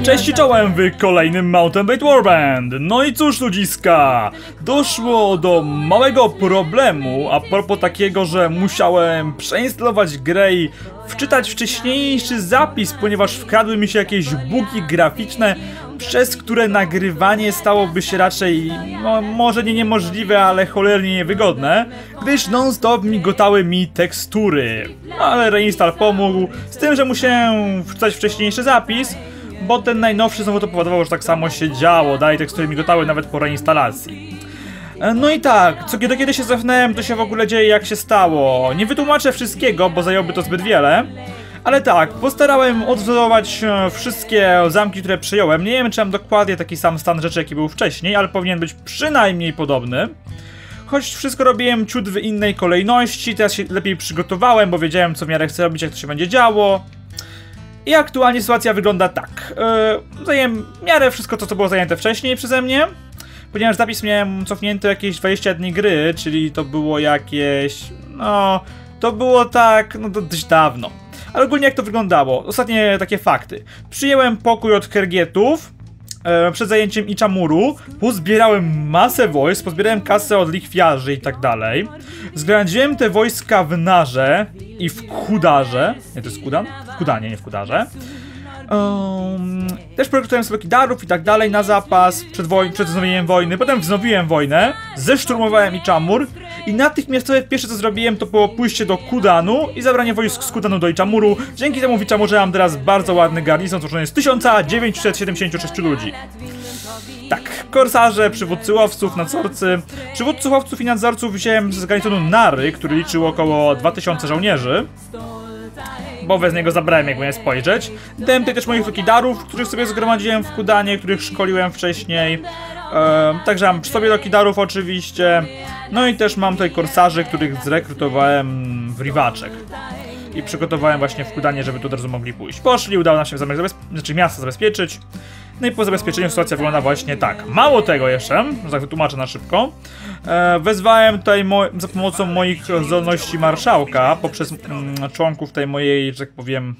Cześć i czołem w kolejnym Mount & Blade Warband. No i cóż ludziska, doszło do małego problemu a propos takiego, że musiałem przeinstalować grę i wczytać wcześniejszy zapis, ponieważ wkradły mi się jakieś bugi graficzne, przez które nagrywanie stałoby się raczej, no może nie niemożliwe, ale cholernie niewygodne, gdyż non-stop migotały mi tekstury. Ale reinstall pomógł, z tym, że musiałem wczytać wcześniejszy zapis, bo ten najnowszy znowu to powodował, że tak samo się działo, dalej tekstury migotały nawet po reinstalacji. No i tak, kiedy się cofnąłem, to się w ogóle dzieje jak się stało. Nie wytłumaczę wszystkiego, bo zajęłoby to zbyt wiele. Ale tak, postarałem odwzorować wszystkie zamki, które przejąłem. Nie wiem, czy mam dokładnie taki sam stan rzeczy, jaki był wcześniej, ale powinien być przynajmniej podobny. Choć wszystko robiłem ciut w innej kolejności, teraz się lepiej przygotowałem, bo wiedziałem, co w miarę chcę robić, jak to się będzie działo. I aktualnie sytuacja wygląda tak. Zajęłem w miarę wszystko to, co było zajęte wcześniej przeze mnie. Ponieważ zapis miałem cofnięty jakieś 20 dni gry, czyli to było jakieś... no... to było tak... no to dość dawno. Ale ogólnie jak to wyglądało? Ostatnie takie fakty. Przyjęłem pokój od Kergietów przed zajęciem Ichamuru, pozbierałem masę wojsk, pozbierałem kasę od lichwiarzy i tak dalej. Zgromadziłem te wojska w Narze i w Kudarze. Nie, to jest Kudan? W Kudanie, nie w Kudarze. Też projektowałem sobie Lokidarów i tak dalej na zapas przed wznowieniem wojny. Potem wznowiłem wojnę, zeszturmowałem Ichamur i natychmiastowe pierwsze co zrobiłem to było pójście do Kudanu i zabranie wojsk z Kudanu do Ichamuru. Dzięki temu w Ichamurze mam teraz bardzo ładny garnizon złożony z 1976 ludzi. Tak, korsarze, przywódcy łowców, nadzorcy. Przywódców łowców i nadzorców wziąłem z garnizonu Nary, który liczył około 2000 żołnierzy. Bo bez niego zabrałem, jakby nie spojrzeć. Dałem tutaj też moich Lokidarów, których sobie zgromadziłem w Kudanie, których szkoliłem wcześniej. Także mam sobie Lokidarów oczywiście. No i też mam tutaj korsarzy, których zrekrutowałem w Riwaczek. I przygotowałem właśnie w Kudanie, żeby tu od razu mogli pójść. Poszli, udało nam się miasto zabezpieczyć. No i po zabezpieczeniu sytuacja wygląda właśnie tak. Mało tego jeszcze, że tak wytłumaczę na szybko. Wezwałem tutaj za pomocą moich zdolności marszałka, poprzez członków tej mojej, że tak powiem,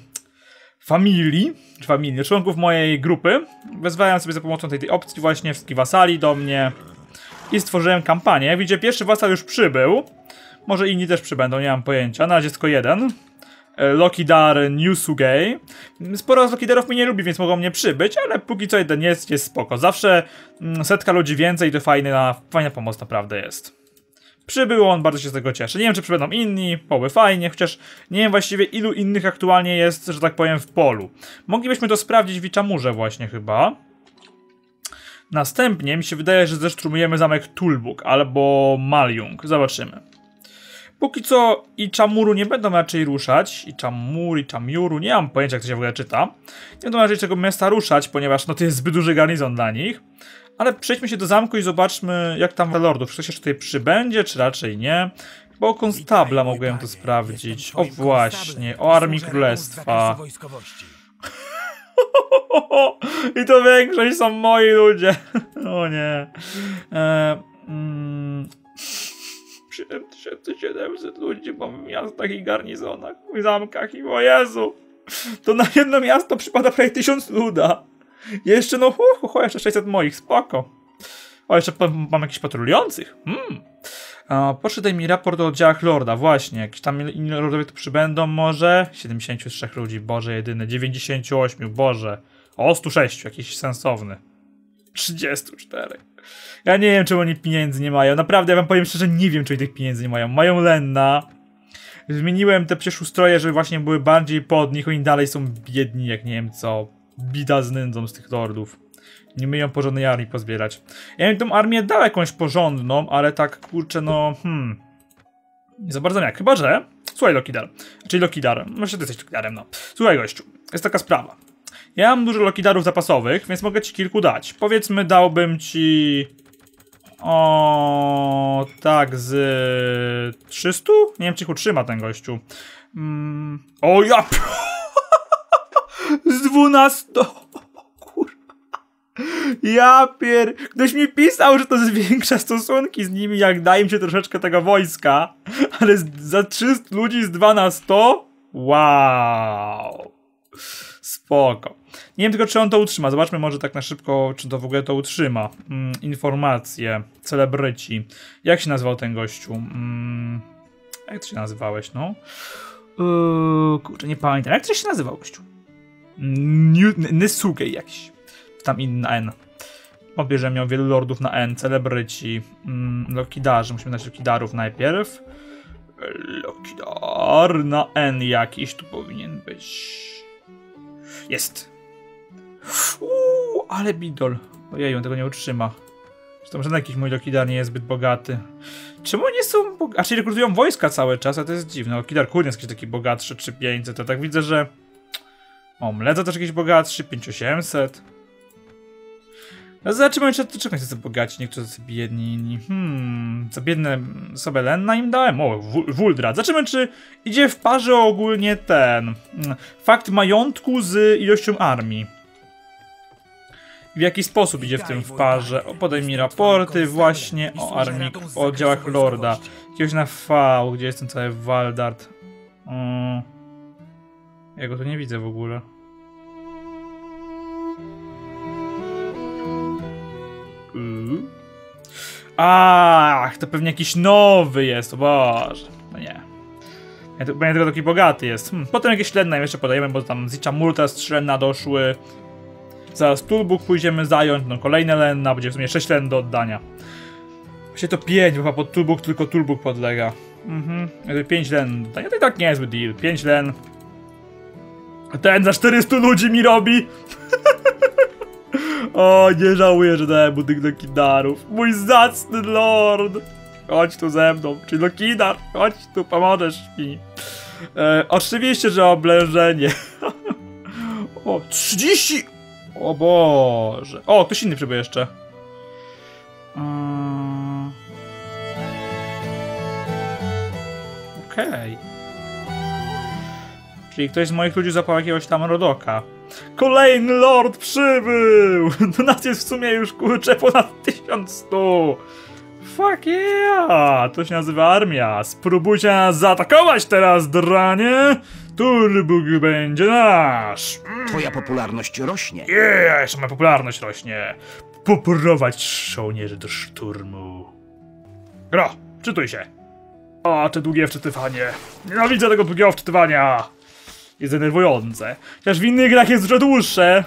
członków mojej grupy. Wezwałem sobie za pomocą tej opcji właśnie wszystkich wasali do mnie i stworzyłem kampanię. Jak widzicie, pierwszy wasal już przybył. Może inni też przybędą, nie mam pojęcia. Na razie jest tylko jeden. Lokidar Newsugay. Sporo z Lokidarów mnie nie lubi, więc mogą mnie przybyć, ale póki co jeden jest spoko. Zawsze setka ludzi więcej, to fajna pomoc naprawdę jest. Przybył on, bardzo się z tego cieszę. Nie wiem, czy przybędą inni, byłoby fajnie, chociaż nie wiem właściwie ilu innych aktualnie jest, że tak powiem, w polu. Moglibyśmy to sprawdzić w Ichamurze właśnie chyba. Następnie mi się wydaje, że zeszturmujemy zamek Tulbuk albo Maljung. Zobaczymy. Póki co Ichamuru nie będą raczej ruszać. Ichamuru, nie mam pojęcia jak to się w ogóle czyta. Nie będą raczej czego miasta ruszać, ponieważ no to jest zbyt duży garnizon dla nich. Ale przejdźmy się do zamku i zobaczmy jak tam lordów. Czy ktoś jeszcze tutaj przybędzie, czy raczej nie. Chyba o konstabla mogłem to sprawdzić. O właśnie, o Armii Królestwa. I to większość są moi ludzie. O nie. 7700 ludzi po miastach i garnizonach, w zamkach i o Jezu! To na jedno miasto przypada prawie 1000 luda. Jeszcze no jeszcze 600 moich, spoko. O, jeszcze mam jakichś patrolujących. Poszedł mi raport o oddziałach lorda, właśnie. Jakieś tam inni lordowie tu przybędą może? 73 ludzi, Boże jedyny. 98, Boże. O, 106, jakiś sensowny. 34. Ja nie wiem, czemu oni pieniędzy nie mają. Naprawdę, ja wam powiem szczerze, nie wiem, czy oni tych pieniędzy nie mają. Mają Lenna. Zmieniłem te przecież ustroje, żeby właśnie były bardziej pod nich. Oni dalej są biedni, jak nie wiem co. Bida z nędzą z tych lordów. Nie umieją porządnej armii pozbierać. Ja bym tą armię dał jakąś porządną, ale tak, kurczę, no... nie za bardzo jak. Chyba, że... Słuchaj, Lokidar. Czyli Lokidar. Myślę, ty jesteś Lokidarem, no. Słuchaj, gościu. Jest taka sprawa. Ja mam dużo Lokidarów zapasowych, więc mogę ci kilku dać. Powiedzmy, dałbym ci... o tak, z 300? Nie wiem, czy ich utrzyma ten gościu. O ja... z 12... kurwa. Ja Ktoś mi pisał, że to zwiększa stosunki z nimi, jak da im się troszeczkę tego wojska. Ale za 300 ludzi z 2 na 100? Wow. Spoko. Nie wiem tylko, czy on to utrzyma. Zobaczmy może tak na szybko, czy to w ogóle to utrzyma. Informacje. Celebryci. Jak się nazywał ten gościu? Jak ty się nazywałeś, no? Kurczę, nie pamiętam. Jak ty się nazywał, gościu? Nysuke jakiś. Tam inny N. Obie, miał wielu lordów na N. Celebryci. Lokidarzy. Musimy dać Lokidarów najpierw. Lokidar na N jakiś tu powinien być. Jest. Ale bidol. Ojej, on tego nie utrzyma. Zresztą żaden jakiś mój Lokidar nie jest zbyt bogaty. Czemu nie są bogaci? A czyli rekrutują wojska cały czas, a to jest dziwne. Lokidar kurde jest jakiś taki bogatszy, 3500. To tak widzę, że... O, Mledza też jakiś bogatszy, 5800. No zobaczymy, czy czego są bogaci, niektórzy są biedni, inni. Co biedne sobie Lenna im dałem? O, Wuldrat. Zobaczymy, czy idzie w parze ogólnie ten... Fakt majątku z ilością armii. W jaki sposób idzie w tym w parze? O, podaj mi raporty właśnie o armii, o oddziałach Lorda. Jakiegoś na V, gdzie jest ten cały Waldart. Ja go tu nie widzę w ogóle. Ach, to pewnie jakiś nowy jest, o Boże. No nie. Pewnie tylko taki bogaty jest. Potem jakieś Lenna jeszcze podajemy, bo tam z Ichamurta z 3 Lenna doszły. Zaraz Tulbuk pójdziemy zająć, no kolejne Lenna, będzie w sumie 6 Len do oddania. Właściwie to 5, bo chyba pod Tulbuk tylko Tulbuk podlega. 5 Len do oddania, to i tak nie jest zły deal. 5 Len. Ten za 400 ludzi mi robi! O, nie żałuję, że dałem mu tych Lokidarów. Mój zacny lord! Chodź tu ze mną, czyli Lokidar, chodź tu, pomożesz mi. Oczywiście, że oblężenie. O, 30! O Boże. O, ktoś inny przybył jeszcze. Okej. Czyli ktoś z moich ludzi zapał jakiegoś tam rodoka. Kolejny lord przybył! Do nas jest w sumie już kurczę ponad 1100. Fuck yeah! To się nazywa armia. Spróbujcie nas zaatakować teraz, dranie! Tulbuk będzie nasz! Twoja popularność rośnie. Yeah, jeszcze moja popularność rośnie. Poprowadź żołnierzy do szturmu. Gro, czytuj się. O, te długie wczytywanie. Nienawidzę tego długiego wczytywania. Jest denerwujące. Chociaż w innych grach jest dużo dłuższe.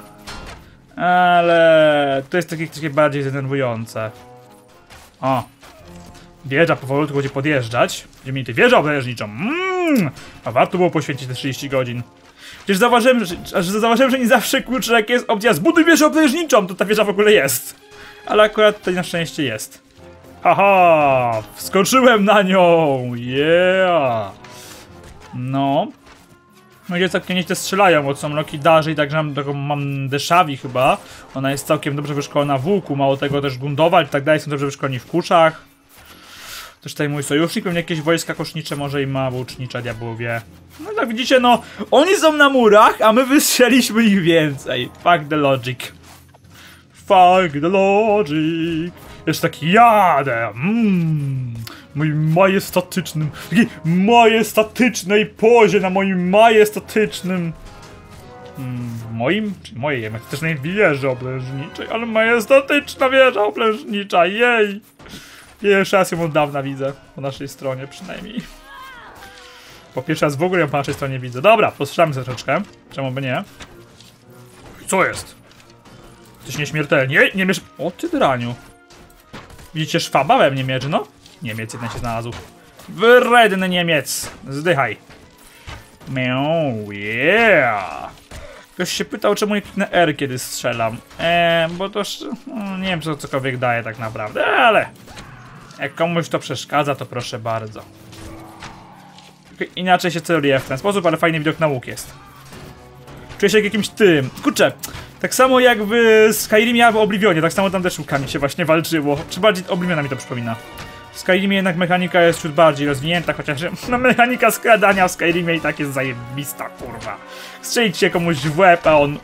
Ale to jest takie bardziej denerwujące. O. Wieża powolutku będzie podjeżdżać. Będziemy mieli tę wieżę obrężniczą. A warto było poświęcić te 30 godzin. Przecież zauważyłem, że nie zawsze kurczę jak jest opcja zbuduj wieżę obrężniczą, to ta wieża w ogóle jest. Ale akurat tutaj na szczęście jest. Haha! Wskoczyłem na nią! Yeah! No. No i całkiem nieźle strzelają, bo są Lokidarzy i także mam Deshavi chyba. Ona jest całkiem dobrze wyszkolona w łuku, mało tego też Gundowa i tak dalej, są dobrze wyszkoleni w kuszach. Też tutaj mój sojusznik, pewnie jakieś wojska kosznicze może i ma, łucznicza, diabeł wie. No jak widzicie, no, oni są na murach, a my wystrzeliśmy ich więcej. Fuck the logic. Fuck the logic. Jeszcze taki jadę. Mój majestatycznym, takiej majestatycznej pozie na moim majestatycznym... moim? Czy mojej majestatycznej wieży oblężniczej, ale majestatyczna wieża oblężnicza, jej! Pierwszy raz ją od dawna widzę, po naszej stronie przynajmniej. Po pierwszy raz w ogóle ją po naszej stronie widzę. Dobra, postrzelamy sobie troszeczkę, czemu by nie? Co jest? Jesteś nieśmiertelny. Nie mierz... O ty draniu. Widzicie szwaba we mnie mierzy, no? Niemiec jeden się znalazł. Wredny Niemiec! Zdychaj. Miau, yeah! Ktoś się pytał, czemu nie kliknę R, kiedy strzelam. Bo to... nie wiem, co cokolwiek daje tak naprawdę, ale... Jak komuś to przeszkadza, to proszę bardzo. Inaczej się celuje w ten sposób, ale fajny widok na łuk jest. Czuję się jak jakimś tym... Kurczę, tak samo jak w Skyrimie albo Oblivionie, tak samo tam też łukami się właśnie walczyło. Czy bardziej Obliviona mi to przypomina. W Skyrimie jednak mechanika jest ciut bardziej rozwinięta, chociaż no, mechanika skradania w Skyrimie i tak jest zajebista, kurwa. Strzelić się komuś w łeb, a on...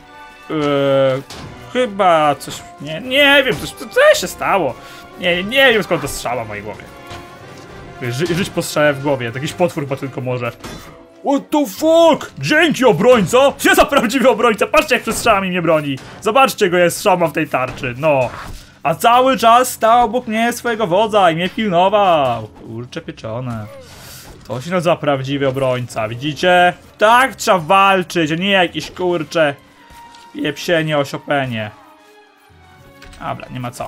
chyba coś... Nie wiem, co się stało. Nie wiem skąd to strzała w mojej głowie. Żyć po strzale w głowie, to jakiś potwór chyba tylko może. What the fuck? Dzięki, obrońco! Nie za prawdziwy obrońca, patrzcie jak przez strzałami mnie broni. Zobaczcie go, jest strzał w tej tarczy, no. A cały czas stał obok mnie swojego wodza i mnie pilnował. Kurcze pieczone. To się nazywa prawdziwy obrońca, widzicie? Tak trzeba walczyć, a nie jakieś kurcze piepsienie, osiopenie. Dobra, nie ma co.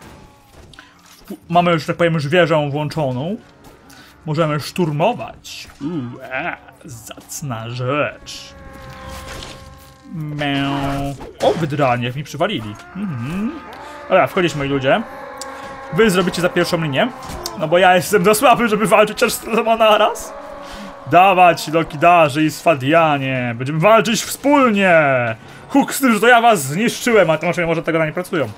Mamy już, tak powiem, już wieżę włączoną. Możemy szturmować. Zacna rzecz. O, wydranie, jak mi przywalili. Dobra, wchodzić moi ludzie. Wy zrobicie za pierwszą linię. No bo ja jestem za słaby, żeby walczyć aż naraz. Dawać, Lokidarzy i Sfadianie. Będziemy walczyć wspólnie. Huk z tym, że to ja was zniszczyłem, a to może tego na nie pracują.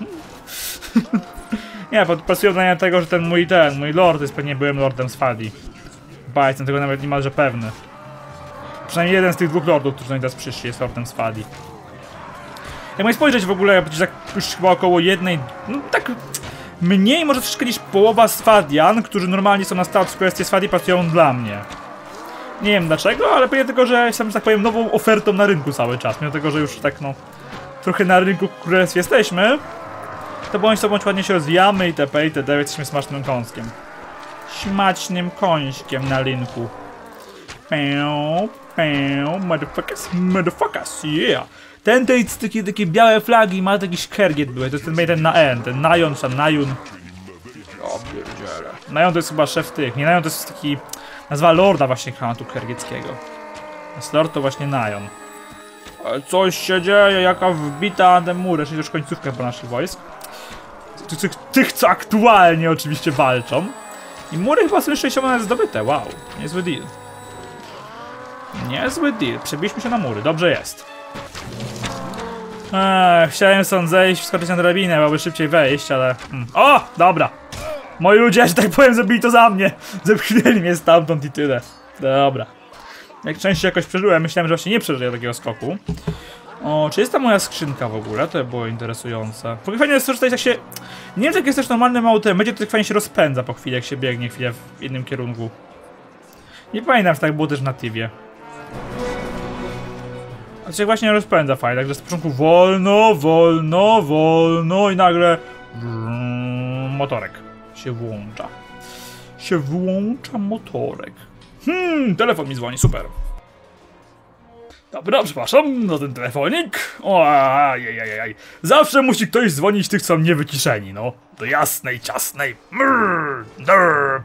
Nie, pracują na tego, że mój lord jest pewnie byłym lordem Sfadii. Ba, jestem tego nawet niemalże pewny. Przynajmniej jeden z tych dwóch lordów, którzy teraz przyszli, jest lordem Sfadii. Jak mogę spojrzeć w ogóle, będzie tak już chyba około jednej, no tak mniej może troszeczkę niż połowa Sfadian, którzy normalnie są na statku kwestii Sfadii, pracują dla mnie. Nie wiem dlaczego, ale pewnie tylko, że jestem, że tak powiem, nową ofertą na rynku cały czas. Mimo tego, że już tak no trochę na rynku w królestwie jesteśmy, to bądź ładnie się rozwijamy itp. itd. Jesteśmy smacznym kąskiem. Smacznym końskiem na rynku. Motherfuckers, yeah. Takie białe flagi, ma jakieś kergiet były, to jest ten na N, ten Najon, czy Najun. O pierdziele. Najon to jest chyba szef tych, nie Najon to jest taki, nazwa lorda właśnie klanatu kergieckiego. Jest lord to właśnie Najon. Coś się dzieje, jaka wbita na te mury, czyli już końcówkę po naszych wojsk. Tych, co aktualnie oczywiście walczą. I mury chyba są jeszcze nawet zdobyte, wow, niezły deal. Niezły deal, przebiliśmy się na mury, dobrze jest. Chciałem stąd zejść, wskoczyć na drabinę, byłoby szybciej wejść, ale... O! Dobra! Moi ludzie, że tak powiem, zrobili to za mnie! Zepchnęli mnie stamtąd i tyle. Dobra. Jak częściej jakoś przeżyłem, myślałem, że właśnie nie przeżyję takiego skoku. O, czy jest ta moja skrzynka w ogóle? To było interesujące. Fajnie jest to, że to jest jak się... Nie wiem, jak jest też normalnym autem, będzie to tak fajnie się rozpędza po chwili, jak się biegnie chwilę w innym kierunku. Nie pamiętam, że tak było też w natywie. A się właśnie rozpędza fajnie, także z początku wolno i nagle motorek się włącza. Motorek. Telefon mi dzwoni, super. Dobra, przepraszam, no ten telefonik. Ajajajaj. Zawsze musi ktoś dzwonić tych, co mnie wyciszeni, no. Do jasnej, ciasnej. Derp.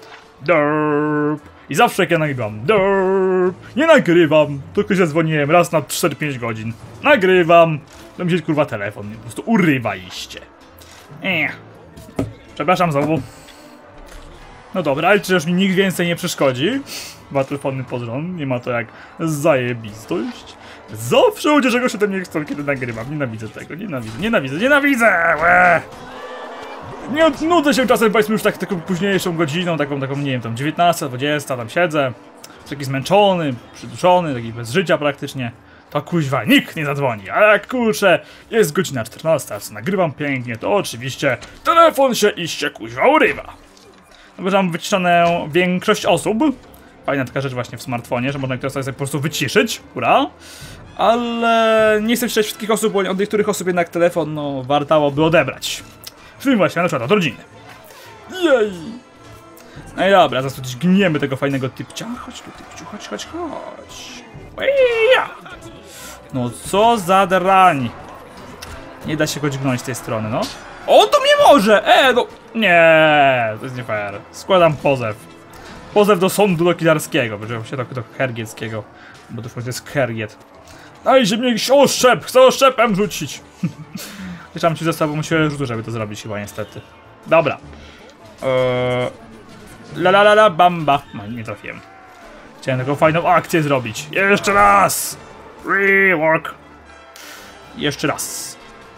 I zawsze jak ja nagrywam, nie nagrywam, tylko się dzwoniłem raz na 4-5 godzin. Nagrywam, to mi się kurwa telefon, po prostu urywa iście. Przepraszam znowu. No dobra, ale czy już mi nikt więcej nie przeszkodzi? Dwa telefony pod rząd, nie ma to jak zajebistość. Zawsze ludzie czegoś się nie chcą, kiedy nagrywam, nienawidzę tego, nienawidzę! Łe! Nie nudzę się czasem, powiedzmy już taką późniejszą godziną, taką nie wiem, tam 19, 20, tam siedzę. Taki zmęczony, przyduszony, taki bez życia praktycznie. To kuźwa, nikt nie zadzwoni, ale jak kurczę, jest godzina 14, co nagrywam pięknie, to oczywiście telefon się iście kuźwa urywa. No bo mam wyciszoną większość osób. Fajna taka rzecz właśnie w smartfonie, że można sobie po prostu wyciszyć, hurra. Ale nie chcę czytać wszystkich osób, bo od niektórych osób jednak telefon, no, wartałoby odebrać. W tym właśnie, na przykład od rodziny. Jej! No i dobra, zaraz tu gdzieś gniemy tego fajnego typcia. Chodź tu, typciu, chodź. Eja! No co za drań. Nie da się go dźgnąć z tej strony, no. O, to mnie może! No! Nie, to jest nie fair. Składam pozew. Pozew do sądu lokidarskiego, się do hergieckiego. Bo to jest hergiet. Dajże mnie oszczep! Chcę oszczepem rzucić! Chciałem ci został, bo musiałem rzutu, żeby to zrobić chyba niestety. Dobra. Bamba. No, nie trafiłem. Chciałem taką fajną akcję zrobić. Jeszcze raz! Rework. Jeszcze raz.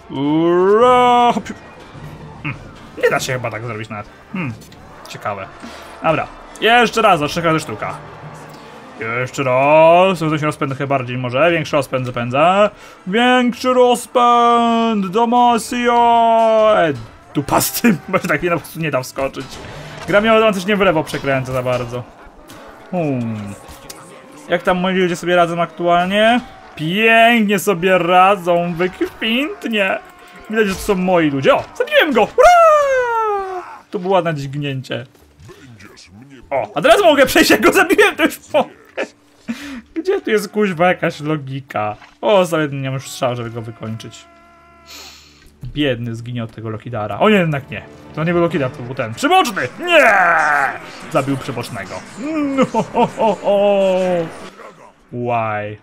Nie da się chyba tak zrobić nawet. Ciekawe. Dobra. Jeszcze raz, za 3 razy sztuka. Jeszcze raz. To się rozpędzę chyba bardziej może. Większy rozpęd zapędza. Większy rozpęd! Damasio! Dupa z tym, bo się tak po prostu nie da wskoczyć. Gra mnie też nie w lewo przekręca za bardzo. Jak tam moi ludzie sobie radzą aktualnie? Pięknie sobie radzą, wykwintnie. Widać, że to są moi ludzie. O, zabiłem go! Ura! To było ładne dźgnięcie. O, a teraz mogę przejść, jak go zabiłem, to już mogę. Gdzie tu jest kuźwa jakaś logika? O, sobie nie mam już strzał, żeby go wykończyć. Biedny zginie od tego Lokidara. O nie, jednak nie. To nie był Lokidar, to był ten przyboczny! Nie! Zabił przybocznego. No, Why?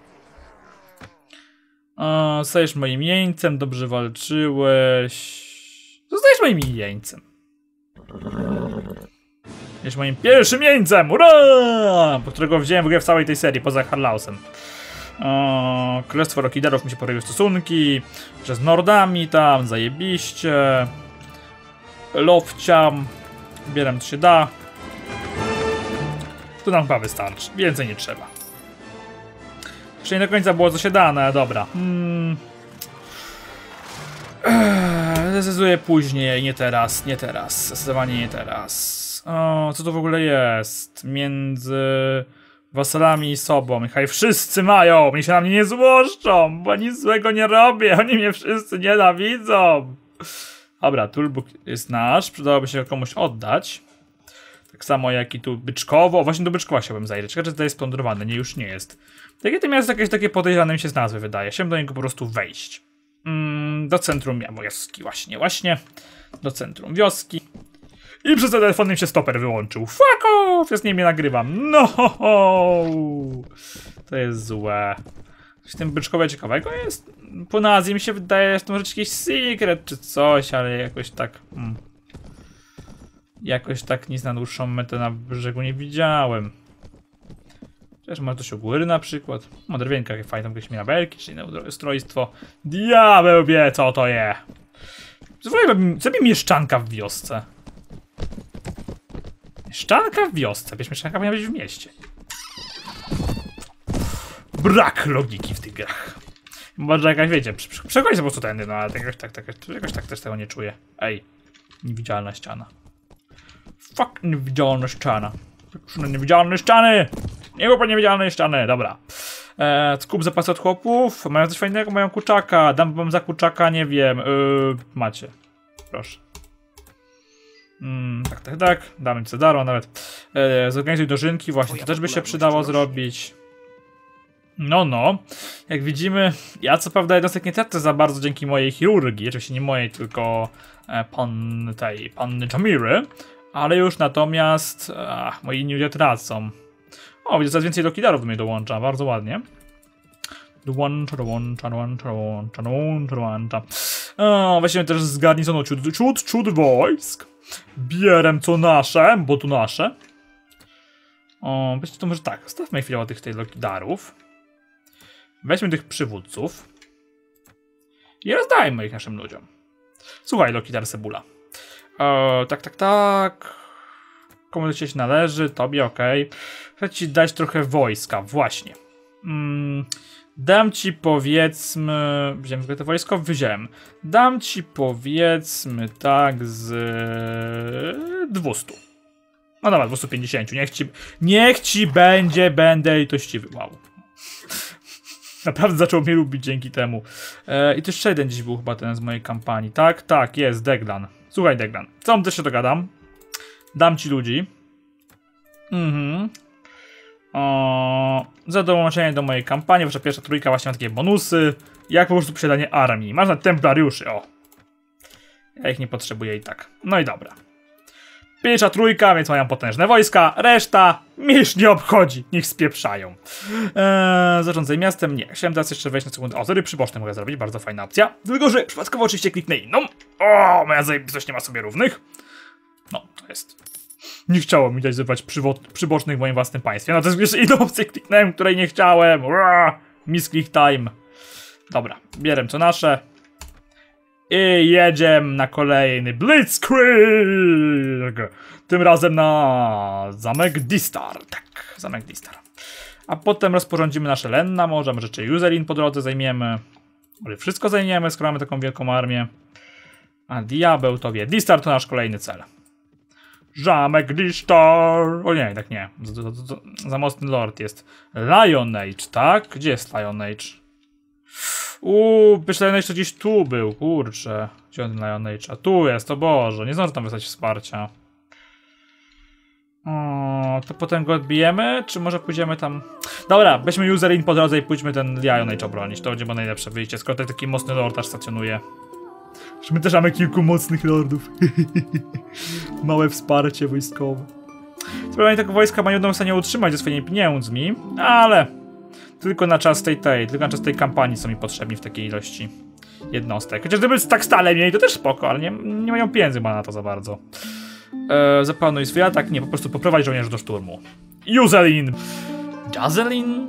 Zostajesz moim jeńcem, dobrze walczyłeś. Zostajesz moim jeńcem. Jesteś moim pierwszym jeńcem! Ura! Po którego wziąłem w ogóle w całej tej serii, poza Harlausem. Królestwo Lokidarów mi się poprawiły stosunki. Że z Nordami tam, zajebiście. Lowciam. Bieram co się da. Tu nam chyba wystarczy. Więcej nie trzeba. Jeszcze nie do końca było co się da, no ale dobra. Zdecyduję później, nie teraz, nie teraz. Zdecydowanie nie teraz. O, co to w ogóle jest? Między wasalami i sobą. Niechaj wszyscy mają, mnie się na mnie nie złoszczą, bo nic złego nie robię, oni mnie wszyscy nienawidzą. Dobra, toolbook jest nasz, przydałoby się go komuś oddać. Tak samo jak i tu Byczkowo. Właśnie do Byczkowa chciałbym zajrzeć. Ciekawe, czy to jest splądrowane. Nie, już nie jest. Takie miasto jakieś takie podejrzane mi się z nazwy wydaje. Chciałem do niego po prostu wejść. Do centrum wioski. Właśnie. Do centrum wioski. I przez telefon mi się stoper wyłączył. Fuck off! Ja z nim nie nagrywam. No! To jest złe. Coś w tym Byczkowie ciekawego jest. Po nazwie mi się wydaje, że to może jakiś secret czy coś, ale jakoś tak... Jakoś tak nic na dłuższą metę na brzegu nie widziałem. Chociaż może coś u góry na przykład. Drwienka, jakie fajne, jakieś mirabelki, czy inne ustrojstwo. Diabeł wie, co to je. Zrobię mieszczanka w wiosce. Mieszczanka w wiosce. Wiesz, mieszczanka powinna być w mieście. Brak logiki w tych grach. Może jakaś, wiecie, przechodź po prostu tędy, no ale jakoś tak też tego nie czuję. Ej, niewidzialna ściana. Fuck, niewidzialna ściana. Niewidzialne ściany! Nie było niewidzialnej ściany, dobra. Skup zapasy od chłopów. Mają coś fajnego, mają kurczaka. Dam wam za kurczaka, nie wiem. Macie. Proszę. Tak. Damy cedaro nawet. Zorganizuj dożynki, właśnie to też by się przydało zrobić. No. Jak widzimy, ja co prawda jednostek nie tracę za bardzo dzięki mojej chirurgii. Oczywiście nie mojej, tylko panny Jamiry. Ale już natomiast moi inni ludzie tracą. O, widzę, coraz więcej Lokidarów do mnie dołącza, bardzo ładnie. Dołącza. O, weźmiemy też z garnizonu ciut wojsk. Bierem co nasze, bo to nasze. O, wiecie, to może tak, zostawmy chwilę tych Lokidarów. Weźmy tych przywódców. I rozdajmy ich naszym ludziom. Słuchaj, Lokidar Sebula. Tak. Komu się należy? Tobie, okej. Chcę ci dać trochę wojska, właśnie. Dam ci powiedzmy... Wziąłem te wojsko? Wziąłem. Dam ci powiedzmy tak z 200. No dobra, 250. Niech ci będzie, będę litościwy. Wow. Naprawdę zaczął mnie lubić dzięki temu. I to jeszcze jeden dziś był chyba ten z mojej kampanii. Tak, jest, Deglan. Słuchaj, Deglan, co też się dogadam? Dam ci ludzi. Za dołączenie do mojej kampanii, wasza pierwsza trójka właśnie ma takie bonusy. Jak po prostu posiadanie armii. Masz na templariuszy, o. Ja ich nie potrzebuję i tak. No i dobra. Pierwsza trójka, więc mają potężne wojska. Reszta mnie już nie obchodzi. Niech spieprzają. Zarządzaj miastem. Nie. Chciałem teraz jeszcze wejść na sekundę. O, zory przyboczne mogę zrobić. Bardzo fajna opcja. Tylko, że przypadkowo oczywiście kliknę inną. O, moja zajebistość nie ma sobie równych. No, to jest. Nie chciało mi dać zrywać przybocznych w moim własnym państwie. No to jest jeszcze inną opcję kliknąłem, której nie chciałem. Misclick time. Dobra, bierem co nasze. I jedziemy na kolejny Blitzkrieg! Tym razem na zamek Distar. Tak, zamek Distar. A potem rozporządzimy nasze Lenna, może czy Yuzelin po drodze zajmiemy. Może wszystko zajmiemy, skoro mamy taką wielką armię. A diabeł to wie. Distar to nasz kolejny cel. Zamek Lisztar. O nie, tak nie. Za mocny lord jest. Lion Age, tak? Gdzie jest Lion Age? Pysz Lion Age to gdzieś tu był, kurczę. Gdzie ten Lion Age? A tu jest, o Boże, nie zdążę tam wysłać wsparcia. To potem go odbijemy, czy może pójdziemy tam... Dobra, weźmy user in po drodze i pójdźmy ten Lion Age obronić. To będzie najlepsze wyjście, skoro tutaj taki mocny lord aż stacjonuje. My też mamy kilku mocnych lordów. Małe wsparcie wojskowe. Sprawnie tego wojska nie będą w stanie utrzymać ze swoimi pieniędzmi, ale tylko na czas tylko na czas tej kampanii są mi potrzebni w takiej ilości jednostek. Chociaż gdyby tak stale mieli, to też spoko, ale nie mają pieniędzy na to za bardzo. Zaplanuj swój atak, nie, po prostu poprowadź żołnierzy do szturmu. Uselin! Jazelin?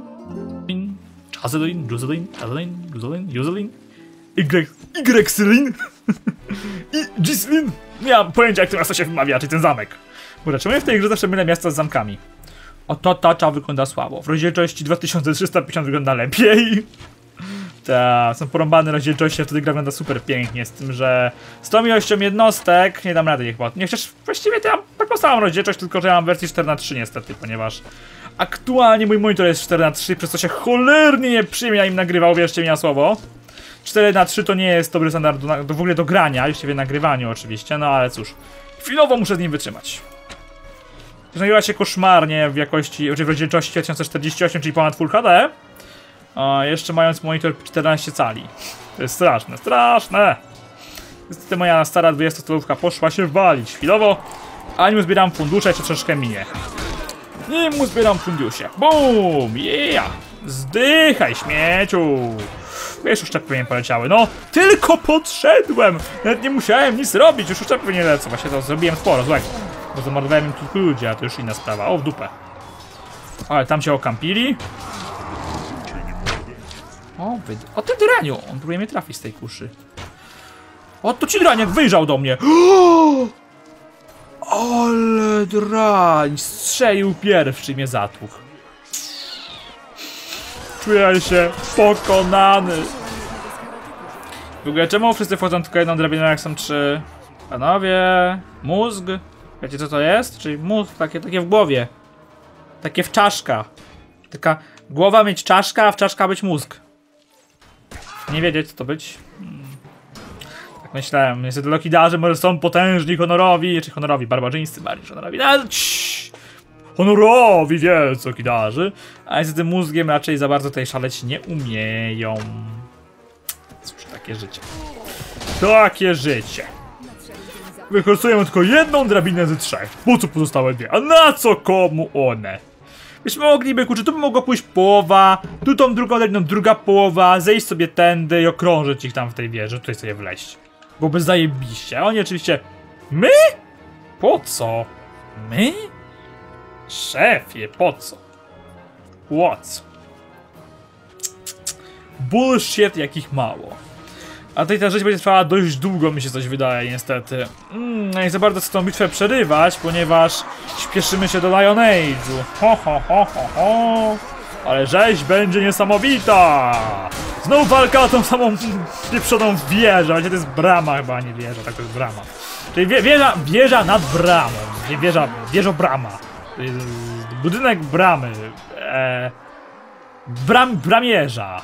Uselin? Y-Sylin? I Gislin? Nie mam pojęcia, jak to miasto się wymawia, czy ten zamek. Dobra, czemu ja w tej grze zawsze mylę miasta z zamkami? Oto tacza wygląda słabo. W rozdzielczości 2350 wygląda lepiej. Tak, są porąbane rozdzielczości, a wtedy gra wygląda super pięknie, z tym, że z tą ilością jednostek nie dam rady ich chyba. Nie, chociaż właściwie to ja taką samą rozdzielczość, tylko że ja mam wersję 4:3 niestety, ponieważ aktualnie mój monitor jest 4:3, przez co się cholernie nieprzyjemnie na nim nagrywał, wierzcie mi na słowo. 4:3 to nie jest dobry standard w ogóle do grania, już w nagrywaniu oczywiście, no ale cóż. Chwilowo muszę z nim wytrzymać. Znajdziła się koszmarnie w jakości, w rozdzielczości 2048, czyli ponad Full HD. Jeszcze mając monitor 14 cali. To jest straszne, straszne! Niestety moja stara 20-stalówka poszła się walić chwilowo, a nim zbieram fundusze, jeszcze troszkę minie. Nim zbieram fundusze. Bum! Yeah! Zdychaj, śmieciu! Wiesz, uszczepy pewnie poleciały. No, tylko podszedłem! Nawet nie musiałem nic robić, już uszczepy nie lecą. Właśnie to zrobiłem sporo złego. Bo zamordowałem kilku ludzi, a to już inna sprawa. O, w dupę. Ale tam się okampili. O ty draniu! On próbuje mnie trafić z tej kuszy. O, to ci draniak wyjrzał do mnie! Ale drań! Strzelił pierwszy i mnie zatłuchł. Czuję się pokonany. W ogóle czemu wszyscy wchodzą tylko jedną drabiną, jak są 3? Panowie, mózg. Wiecie co to jest? Czyli mózg, takie w głowie. Takie w czaszka. Taka głowa mieć czaszka, a w czaszka być mózg. Nie wiedzieć co to być. Tak myślałem. Niestety lokidarze może są potężni, honorowi. Czy honorowi, barbarzyńscy bardziej honorowi. Honorowi wielcy lokidarzy. A z tym mózgiem raczej za bardzo tutaj szaleć nie umieją. Cóż, takie życie. Takie życie. Wykorzystujemy tylko jedną drabinę z 3. Po co pozostałe 2? A na co komu one? Byśmy mogliby, kurczę, tu by mogła pójść połowa, tu tą drugą drabiną druga połowa, zejść sobie tędy i okrążyć ich tam w tej wieży, tutaj sobie wleźć. Byłoby zajebiście. A oni oczywiście... My? Po co? My? Szefie, po co? Po co? Bullshit, jakich mało. A tutaj ta rzecz będzie trwała dość długo, mi się coś wydaje, niestety. Nie za bardzo chcę tą bitwę przerywać, ponieważ śpieszymy się do Lion Age'u. Ho, ho, ho, ho, ho. Ale rzeź będzie niesamowita! Znowu walka o tą samą pieprzoną wieżę, ale to jest brama chyba, a nie wieża, tak to jest brama. Czyli wieża nad bramą, wieżobrama. Budynek bramy. Bramierza.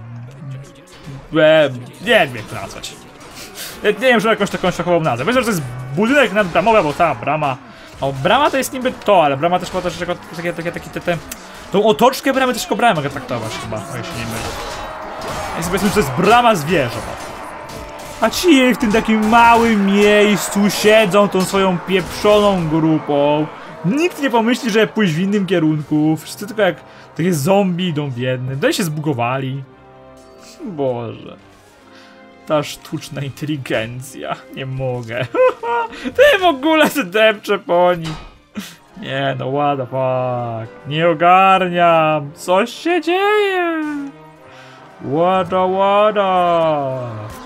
Nie wiem jak to nazwać. Nie wiem, że jakąś taką szachową nazwę. Myślę, że to jest budynek nadbramowy, bo ta brama... O, brama to jest niby to, ale brama też ma też takie tą otoczkę bramy też jako bramę mogę traktować chyba, o jeśli nie mylę. Więc powiedzmy, że to jest brama z wieżą. A ci w tym takim małym miejscu siedzą tą swoją pieprzoną grupą. Nikt nie pomyśli, że pójść w innym kierunku. Wszyscy tylko jak takie zombie idą w jednym. Tutaj się zbugowali. Boże. Ta sztuczna inteligencja. Nie mogę. Ty w ogóle się depczę po nich. Nie no, what the fuck. Nie ogarniam. Coś się dzieje. Wada.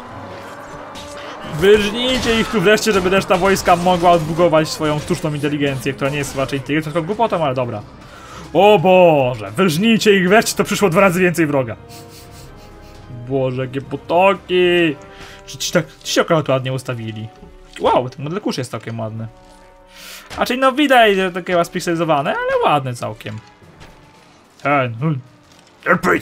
Wyrżnijcie ich tu wreszcie, żeby reszta wojska mogła odbugować swoją sztuczną inteligencję, która nie jest raczej tylko głupotą, ale dobra. O Boże, wyrżnijcie ich wreszcie, to przyszło 2 razy więcej wroga. Boże, jakie potoki! Ci się akurat ładnie ustawili. Wow, ten model kusz jest całkiem ładny. A czyli no widać, że takie chyba spikselizowane, ale ładne całkiem. Derp.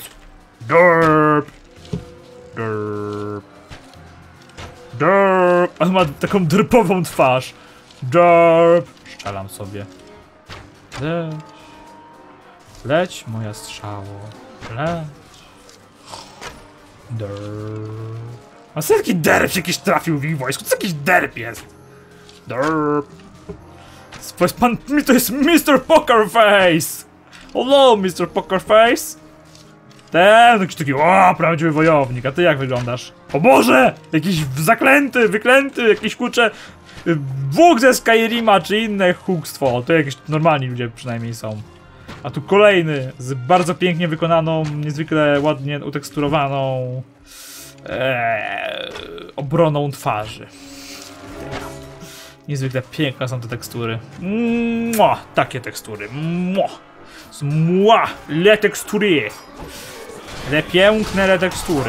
On ma taką derpową twarz. Derp. Strzelam sobie. Leć. Leć, moja strzało. Leć. Derp. A co taki derp się jakiś trafił w ich wojsku? Co jakiś derp jest? Derp. Pan, to jest Mr. Pokerface! Hello, Mr. Pokerface! Ten, jakiś taki, o, prawdziwy wojownik, a ty jak wyglądasz? O Boże! Jakiś zaklęty, wyklęty, jakiś kurczę Bóg ze Skyrima, czy inne chłopstwo. To jakieś normalni ludzie przynajmniej są. A tu kolejny, z bardzo pięknie wykonaną, niezwykle ładnie uteksturowaną obroną twarzy. Niezwykle piękne są te tekstury. Mua, takie tekstury. Mua. Mua, le tekstury. Le piękne le tekstury.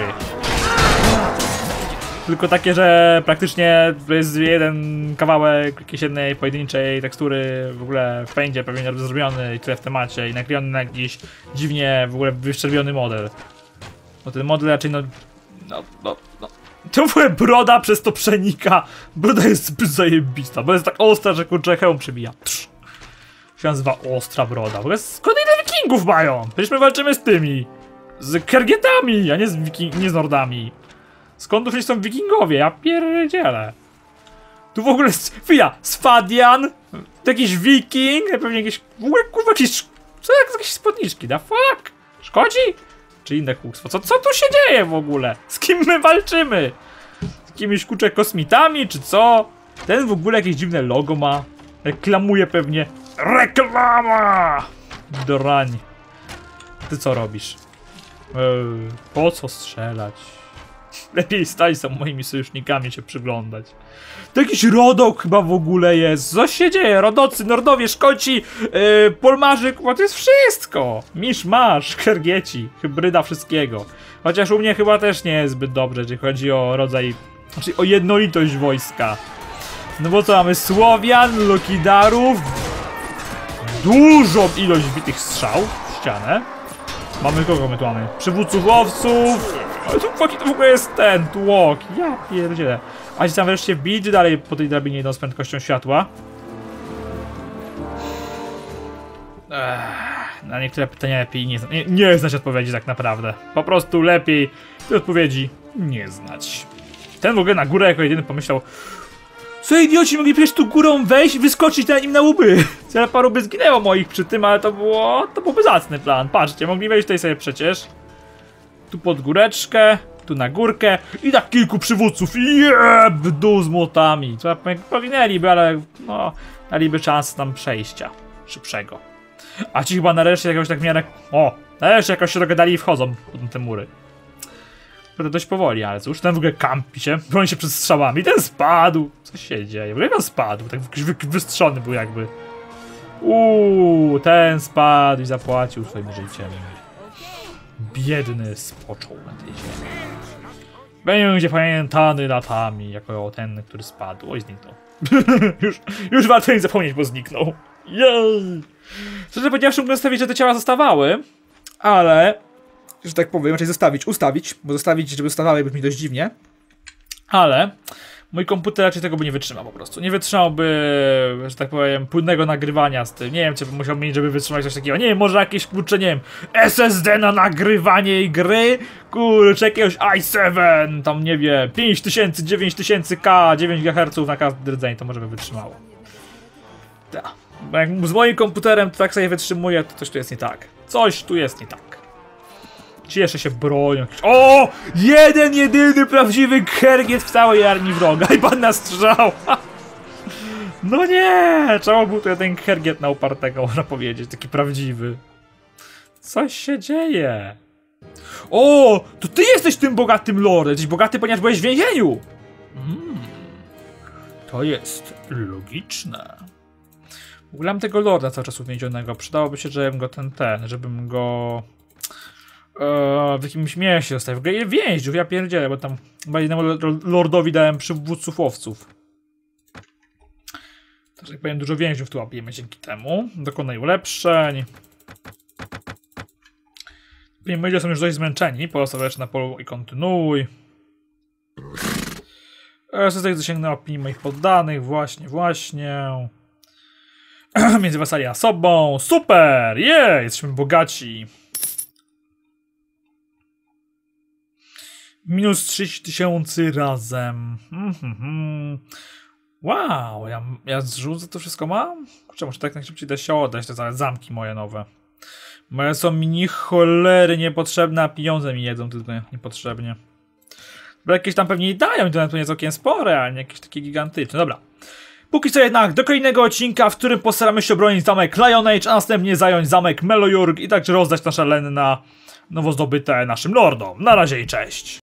Tylko takie, że praktycznie jest jeden kawałek jakiejś jednej pojedynczej tekstury w ogóle w pędzie pewnie zrobiony i tyle w temacie i naklejony na jakiś dziwnie w ogóle wyszczerbiony model. Bo ten model raczej no. To w ogóle broda przez to przenika. Broda jest zbyt zajebista, bo jest tak ostra, że kurczę hełm przebija. Się nazywa ostra broda. W ogóle skąd ile wikingów mają? Przecież my walczymy z tymi. Z kergietami, a nie nie z nordami. Skąd tu są wikingowie? Ja pierdzielę. Tu w ogóle Sfadian, to jakiś wiking, pewnie jakieś, w ogóle kurwa jakieś, co jakieś spódniczki, da fuck? Szkodzi? Czy inne chłopstwo? Co tu się dzieje w ogóle? Z kim my walczymy? Z jakimiś kurczę kosmitami, czy co? Ten w ogóle jakieś dziwne logo ma. Reklamuje pewnie. Reklama! Dorań. Ty co robisz? Po co strzelać? Lepiej stań są moimi sojusznikami się przyglądać. To jakiś rodok chyba w ogóle jest. Co się dzieje? Rodocy, Nordowie, Szkoci, Polmarzyk, to jest wszystko. Misz masz, Kergieci, hybryda wszystkiego. Chociaż u mnie chyba też nie jest zbyt dobrze, jeżeli chodzi o rodzaj, znaczy o jednolitość wojska. No bo co mamy? Słowian, Lokidarów, dużą ilość bitych strzał w ścianę. Mamy kogo my tu mamy? Przywódców łowców. Ale tu w ogóle jest ten tłok. Ja pierdzielę. A się tam wreszcie wbić, czy dalej po tej drabinie idą z prędkością światła? Na niektóre pytania lepiej nie znać odpowiedzi tak naprawdę. Po prostu lepiej tej odpowiedzi nie znać. Ten w ogóle na górę jako jedyny pomyślał: co idioci, mogli przecież tu górą wejść i wyskoczyć im na łby. Tyle paru by zginęło moich przy tym, ale to byłby zacny plan. Patrzcie, mogli wejść tutaj sobie przecież. Tu pod góreczkę, tu na górkę i tak kilku przywódców w dół z młotami. Co powinęliby, ale no, daliby czas tam przejścia szybszego. A ci chyba nareszcie jakoś tak w miarę... O, nareszcie jakoś się dogadali i wchodzą pod te mury. To dość powoli, ale cóż, ten w ogóle kampi się, broni się przed strzałami, ten spadł. Co się dzieje? W ogóle on spadł, tak wystrzony był jakby. Ten spadł i zapłacił swoim życiem. Biedny spoczął na tej ziemi. Będzie pamiętany latami jako ten, który spadł. Oj, zniknął. już warto nie zapomnieć, bo zniknął. Jej! Szczerze powiedziawszy, mógłbym zostawić, że te ciała zostawały, ale... że tak powiem, raczej ustawić, bo zostawić, żeby zostawały, brzmi dość dziwnie. Ale mój komputer raczej tego by nie wytrzymał po prostu. Nie wytrzymałby, że tak powiem, płynnego nagrywania z tym. Nie wiem, czy bym musiał mieć, żeby wytrzymać coś takiego. Nie wiem, może jakieś, kurczę, nie wiem, SSD na nagrywanie gry? Kurczę, jakiegoś i7, tam nie wiem, 5000, 9000K, 9 GHz na każdy rdzeń, to może by wytrzymało. Tak. Bo jak z moim komputerem to tak sobie wytrzymuje, to coś tu jest nie tak. Coś tu jest nie tak. Cieszę się bronią. O! Jeden, jedyny prawdziwy kergiet w całej armii wroga i pan nastrzał. No nie! Czemu był to jeden kergiet na upartego, można powiedzieć. Taki prawdziwy. Coś się dzieje. O! To ty jesteś tym bogatym lordem. Jesteś bogaty, ponieważ byłeś w więzieniu. To jest logiczne. W ogóle mam tego lorda cały czas uwięzionego. Przydałoby się, żebym go... w jakimś mieście zostawił. Więździów, ja pierdzielę, bo tam chyba jednemu lordowi dałem przywódców łowców. Też jak powiem, dużo więźniów tu łapimy dzięki temu. Dokonaj ulepszeń. Ludzie są już dość zmęczeni. Pozostaw jeszcze na polu i kontynuuj. Tutaj dosięgnę opinii moich poddanych. Właśnie. Między wasali a sobą. Super! Jesteśmy bogaci. Minus 30 000 razem. Wow, ja zrzucę to wszystko mam? Kurczę, muszę tak najszybciej da się oddać te zamki moje nowe. Moje są mi cholery niepotrzebne, a pieniądze mi jedzą tylko niepotrzebnie. Bo jakieś tam pewnie dają, to nie jest całkiem spore, a nie jakieś takie gigantyczne. Dobra. Póki co jednak do kolejnego odcinka, w którym postaramy się obronić zamek Lion Age, a następnie zająć zamek Melojurg i także rozdać nasze leny na nowo zdobyte naszym lordom. Na razie i cześć.